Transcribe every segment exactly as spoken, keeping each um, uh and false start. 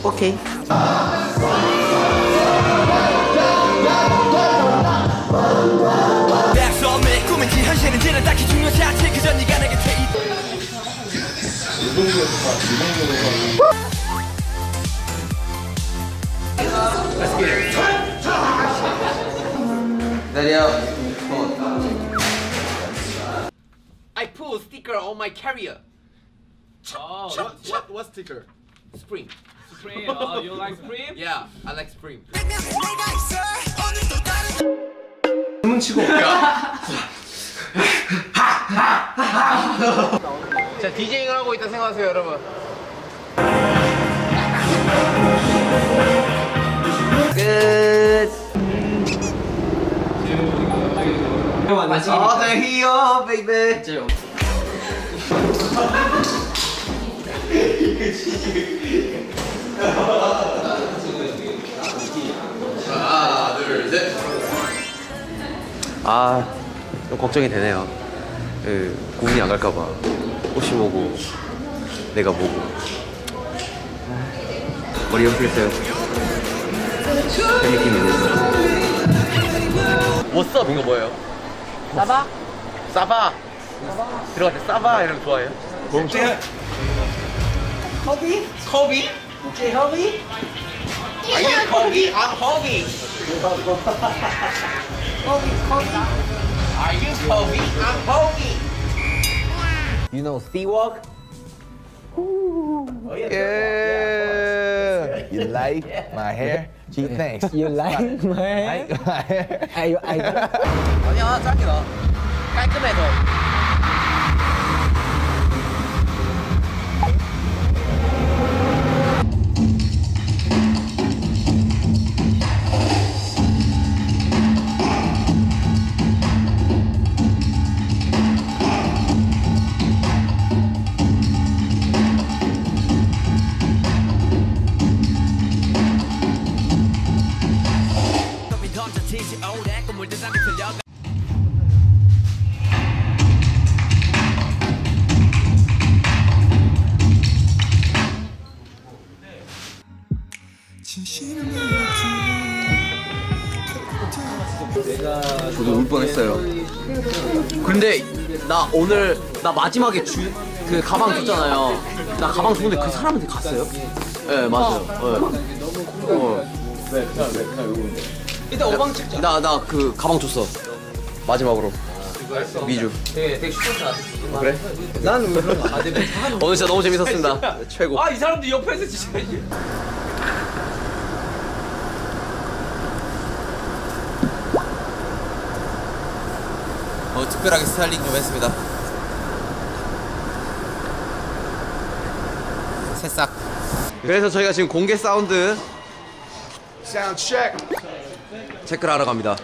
오케이. 꿈인지 현실인지는 딱히 중요하지 않지. 그저 네가 내 곁에 있. 기다려. I put a sticker on my carrier. Oh, what, what, what sticker? Spring. Supreme. Oh, you like Supreme? Yeah, I like Spring. 문 치고. 자, 디제잉을 하고 있다 생각하세요, 여러분. 끝. 아, they're here, baby. 진짜요. 하나, 둘, 셋. 아, 좀 걱정이 되네요. 그, 고민이 안 갈까봐. 혹시 뭐고, 내가 뭐고. 머리 염색했어요. 재밌긴 있는데. What's up? 이거 뭐예요? 사바? 사바! 들어갈 때 사바 이러면 좋아해요? 멈춰. 커비? 커비? 오케이, 커비? Are you Kobe? I'm Kobe. 커비, 커비? Are you Kobe? I'm Kobe. You know Seawalk? Oh, yeah. Yeah. You like my hair? Gee, thanks. You like my hair? Like my hair? I, I, 아니야, 짧게 나. 깔끔해서. 저도 울 뻔했어요. 근데 나 오늘 나 마지막에 주 그 가방 줬잖아요. 나 가방 줬는데 그 사람한테 갔어요? 네 맞아요. 네. 어. 일단 오방 찍자. 나 나 그 가방 줬어. 마지막으로. 미주. 되게, 되게 슈퍼스타. 그래? 난 왜 그런 거 안 돼? 오늘 진짜 너무 재밌었습니다. 최고. 아, 이 사람들 옆에서 진짜. 어, 특별하게 스타일링 좀 했습니다. 새싹. 그래서 저희가 지금 공개 사운드 Sound check. 체크를 하러 갑니다.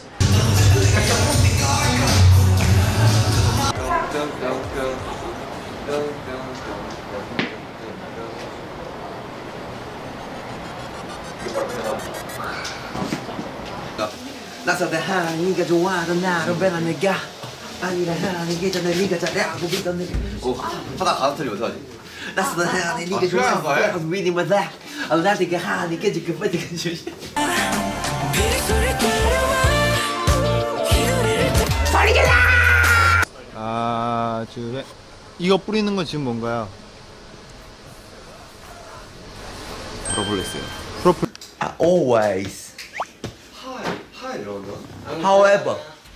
나서다 하는 네가 좋아하던 나를 왜난 내가 아니라 하는 게 전에 네가 잘하고 믿던 내가 오 하다 가사 틀리면 어떡하지? 나서다 하는 네가 좋아하던 나를 믿는 거다 나 네가 하는 게 지금 빨리 가주시 소리 질러! 아, 주 이거 뿌리는 건 지금 뭔가요? 프로폴리스요. 프로폴. Always. However.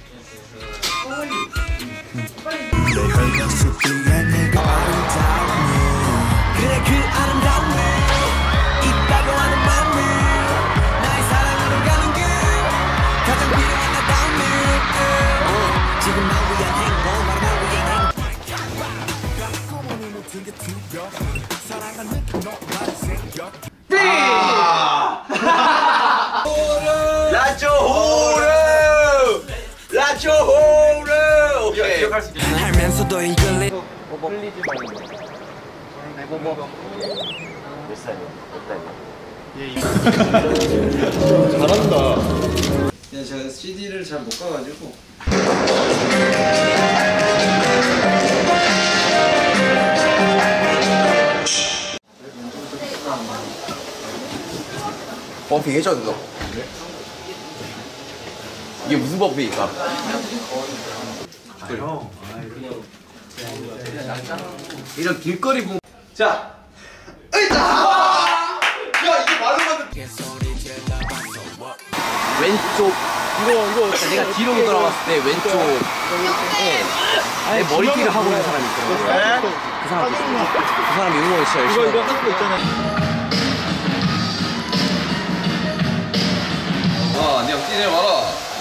그래 그 아름다움을 있다고 하는 마음을 나의 사랑으로 가는 길 가장 필요한 나다움을 지금 날 위한 행복 바로 날 위한 행복 라조 호르 라조 호르 오케이 기억할 수 있겠네 알면서도 인글리 흘리지 말고. 보보 몇 살이야? 몇 살이야? 잘한다. 그냥 제가 씨디를 잘 못 가가지고 버핑 해줘야 된다고. 이게 무슨 버핑일까? 아, 형. 이런 길거리 분. 자, 으이자! 야, 이게 말로 만든. 왼쪽. 이거 이거 내가 뒤로 돌아왔을 때 왼쪽에 내 머리띠를 하고 있는 사람이 있더라고. 그 사람 그 사람이 응원 진짜 열심히. 이거 이거 하고 있잖아. 아, 안녕. 찌내 와라.